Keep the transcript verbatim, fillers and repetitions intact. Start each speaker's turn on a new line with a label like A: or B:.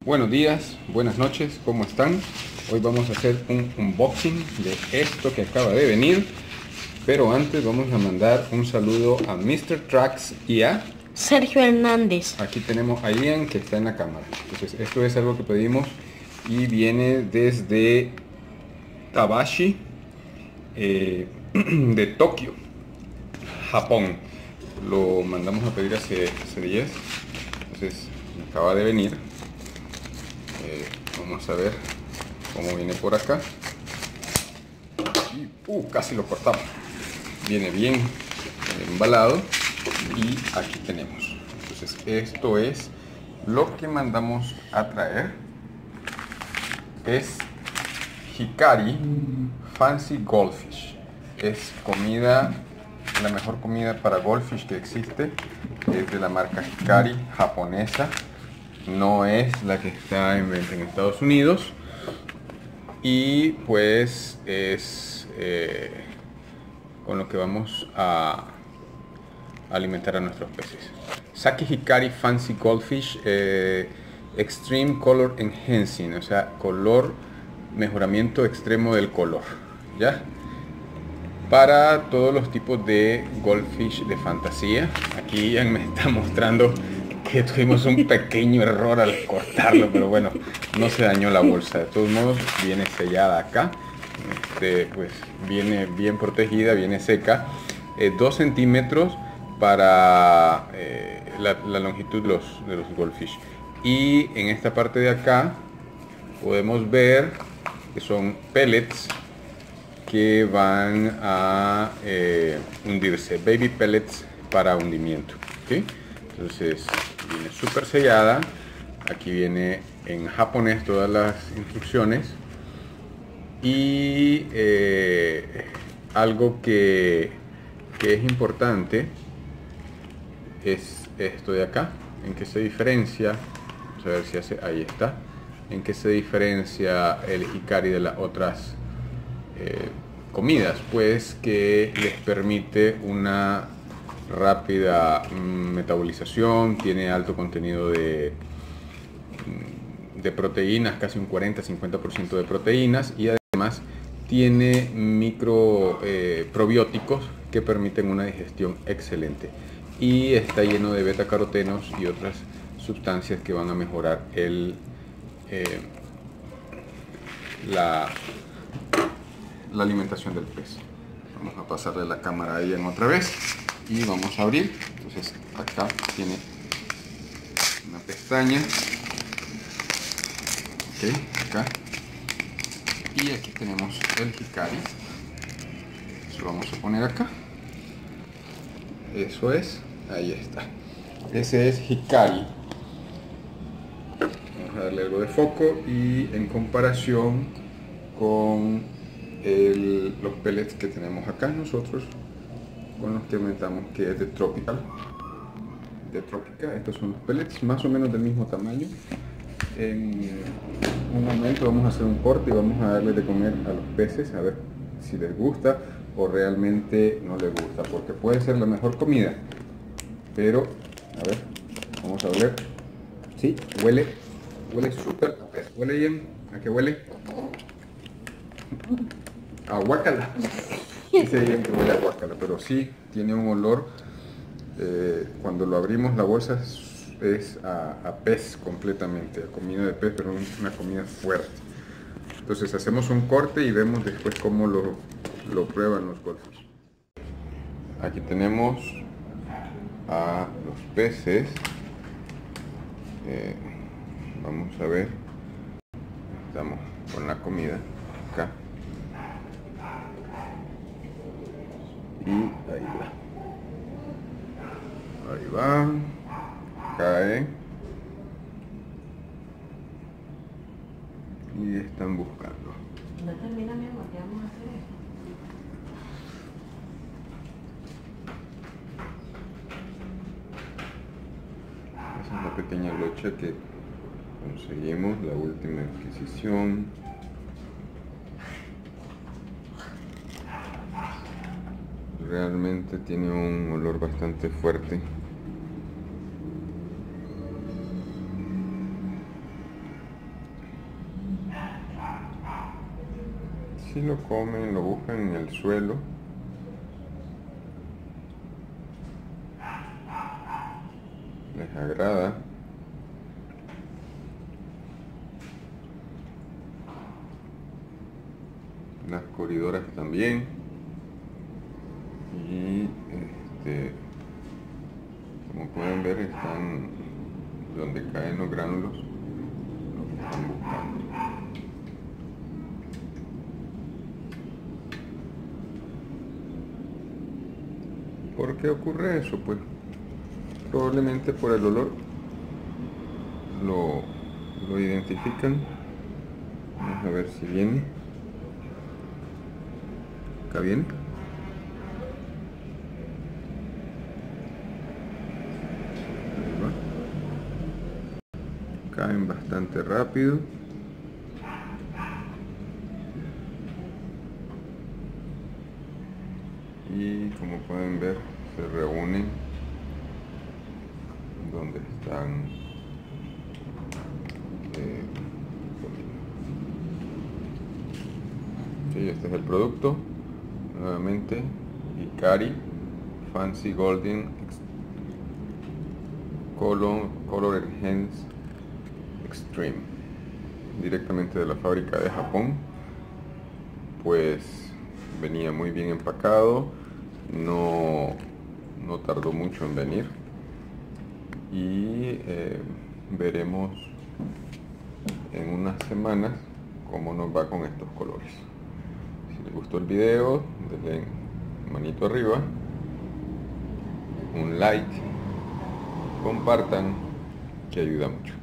A: Buenos días, buenas noches, ¿cómo están? Hoy vamos a hacer un unboxing de esto que acaba de venir, pero antes vamos a mandar un saludo a mister Trax y a
B: Sergio Hernández.
A: Aquí tenemos a Ian, que está en la cámara. Entonces esto es algo que pedimos y viene desde Tabashi, eh, de Tokio, Japón. Lo mandamos a pedir hace, hace días, entonces acaba de venir. Eh, vamos a ver cómo viene por acá. Y, uh, casi lo cortamos. Viene bien embalado y aquí tenemos. Entonces esto es lo que mandamos a traer. Es Hikari Fancy Goldfish. Es comida, la mejor comida para goldfish que existe. Es de la marca Hikari, japonesa. No es la que está en venta en Estados Unidos. Y pues es eh, con lo que vamos a alimentar a nuestros peces. Sake Hikari Fancy Goldfish eh, Extreme Color Enhancing, o sea, color, mejoramiento extremo del color, ¿ya? Para todos los tipos de goldfish de fantasía. Aquí ya me está mostrando que tuvimos un pequeño error al cortarlo, pero bueno, no se dañó la bolsa. De todos modos, viene sellada acá, este, pues viene bien protegida, viene seca. Eh, dos centímetros para eh, la, la longitud de los, de los goldfish. Y en esta parte de acá podemos ver que son pellets que van a eh, hundirse, baby pellets para hundimiento, ¿sí? Entonces viene súper sellada. Aquí viene en japonés todas las instrucciones. Y eh, algo que, que es importante es esto de acá. En qué se diferencia, vamos a ver si hace, ahí está, en qué se diferencia el Hikari de las otras eh, comidas, pues que les permite una rápida metabolización, tiene alto contenido de, de proteínas, casi un cuarenta a cincuenta por ciento de proteínas, y además tiene micro eh, probióticos que permiten una digestión excelente, y está lleno de betacarotenos y otras sustancias que van a mejorar el, eh, la, la alimentación del pez. Vamos a pasarle la cámara a Ian otra vez y vamos a abrir. Entonces acá tiene una pestaña, ok, acá, y aquí tenemos el Hikari. Lo vamos a poner acá. Eso es, ahí está. Ese es Hikari. Vamos a darle algo de foco y en comparación con el, los pellets que tenemos acá nosotros, con los que aumentamos, que es de Tropical, de Tropica. Estos son los pellets más o menos del mismo tamaño. En un momento vamos a hacer un corte y vamos a darle de comer a los peces, a ver si les gusta o realmente no les gusta, porque puede ser la mejor comida, pero a ver, vamos a oler. Sí, huele, huele súper, huele bien. ¿A qué huele? A guácala. Dice bien que huele a guácala, pero sí tiene un olor. Eh, cuando lo abrimos, la bolsa es, es a, a pez completamente, a comida de pez, pero una comida fuerte. Entonces hacemos un corte y vemos después cómo lo, lo prueban los goldfish. Aquí tenemos a los peces. Eh, vamos a ver. Estamos con la comida acá. Y ahí va. Ahí va. Cae. Y están buscando.
B: No termina, mi amor, ya vamos a hacer eso.
A: Esa es la pequeña locha que conseguimos, la última adquisición. Realmente tiene un olor bastante fuerte. si lo comen, lo buscan en el suelo. Les agrada. Las coridoras también. Y este, como pueden ver, están donde caen los gránulos, lo que están buscando. ¿Por qué ocurre eso? Pues probablemente por el olor lo, lo identifican. Vamos a ver si viene. Acá viene. Ahí va. Caen bastante rápido. Y como pueden ver, se reúnen donde están eh, sí, este es el producto. Nuevamente, Hikari Fancy Golden Color, Color Enhance Extreme, directamente de la fábrica de Japón. Pues venía muy bien empacado, no, no tardó mucho en venir, y eh, veremos en unas semanas cómo nos va con estos colores. Si les gustó el video, denle manito arriba, un like, compartan, que ayuda mucho.